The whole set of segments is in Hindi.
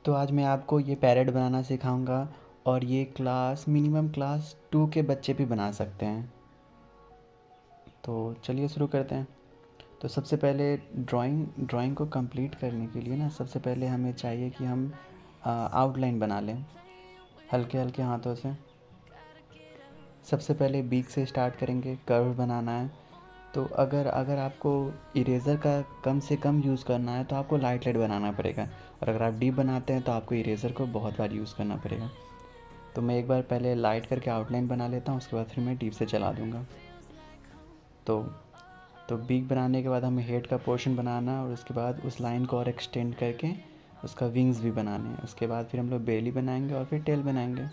तो आज मैं आपको ये पैरेट बनाना सिखाऊंगा और ये मिनिमम क्लास 2 के बच्चे भी बना सकते हैं। तो चलिए शुरू करते हैं। तो सबसे पहले ड्राइंग को कंप्लीट करने के लिए ना सबसे पहले हमें चाहिए कि हम आउटलाइन बना लें हल्के हल्के हाथों से। सबसे पहले बीक से स्टार्ट करेंगे, कर्व बनाना है। तो अगर अगर आपको इरेज़र का कम से कम यूज़ करना है तो आपको लाइट बनाना पड़ेगा, और अगर आप डीप बनाते हैं तो आपको इरेज़र को बहुत बार यूज़ करना पड़ेगा। तो मैं एक बार पहले लाइट करके आउटलाइन बना लेता हूँ, उसके बाद फिर मैं डीप से चला दूँगा। तो बीक बनाने के बाद हमें हेड का पोर्शन बनाना है, और उसके बाद उस लाइन को और एक्सटेंड करके उसका विंग्स भी बनाने हैं। उसके बाद फिर हम लोग बेली बनाएंगे और फिर टेल बनाएंगे।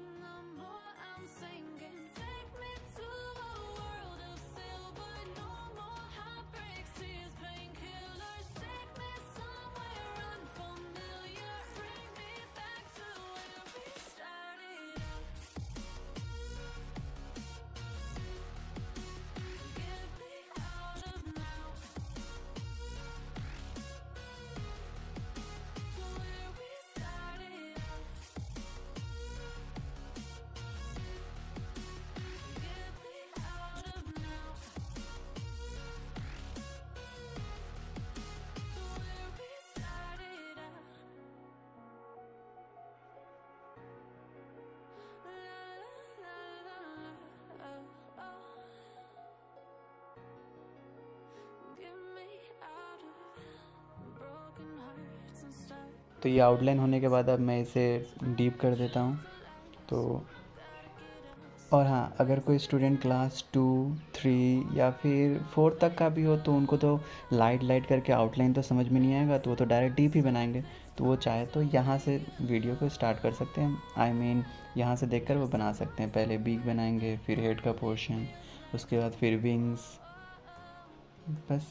तो ये आउटलाइन होने के बाद अब मैं इसे डीप कर देता हूँ। तो और हाँ, अगर कोई स्टूडेंट क्लास 2, 3 या फिर 4 तक का भी हो तो उनको तो लाइट करके आउटलाइन तो समझ में नहीं आएगा, तो वो तो डायरेक्ट डीप ही बनाएंगे। तो वो चाहे तो यहाँ से वीडियो को स्टार्ट कर सकते हैं। यहाँ से देखकर वो बना सकते हैं। पहले बीक बनाएंगे, फिर हेड का पोर्शन, उसके बाद फिर विंग्स। बस।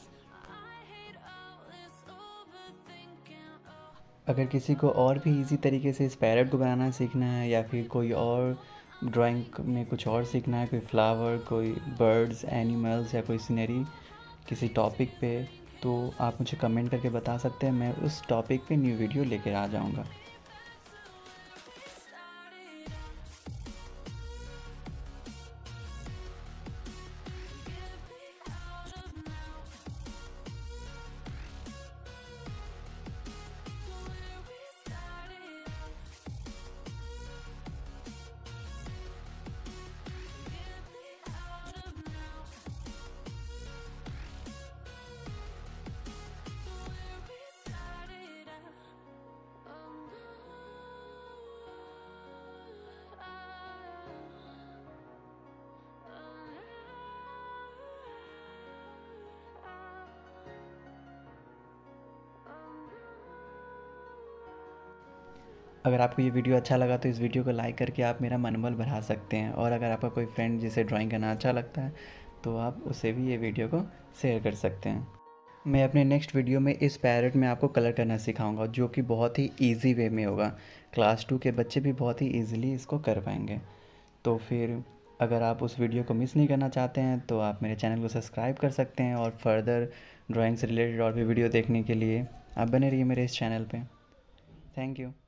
अगर किसी को और भी इजी तरीके से इस पैरेट को बनाना सीखना है, या फिर कोई और ड्राइंग में कुछ और सीखना है, कोई फ्लावर, कोई बर्ड्स, एनिमल्स या कोई सीनरी किसी टॉपिक पे, तो आप मुझे कमेंट करके बता सकते हैं। मैं उस टॉपिक पे न्यू वीडियो लेकर आ जाऊँगा। अगर आपको ये वीडियो अच्छा लगा तो इस वीडियो को लाइक करके आप मेरा मनोबल बढ़ा सकते हैं, और अगर आपका कोई फ्रेंड जिसे ड्राइंग करना अच्छा लगता है तो आप उसे भी ये वीडियो को शेयर कर सकते हैं। मैं अपने नेक्स्ट वीडियो में इस पैरेट में आपको कलर करना सिखाऊंगा, जो कि बहुत ही इजी वे में होगा। क्लास 2 के बच्चे भी बहुत ही ईज़िली इसको कर पाएंगे। तो फिर अगर आप उस वीडियो को मिस नहीं करना चाहते हैं तो आप मेरे चैनल को सब्सक्राइब कर सकते हैं, और फर्दर ड्राइंग से रिलेटेड और भी वीडियो देखने के लिए आप बने रहिए मेरे इस चैनल पे। Thank you.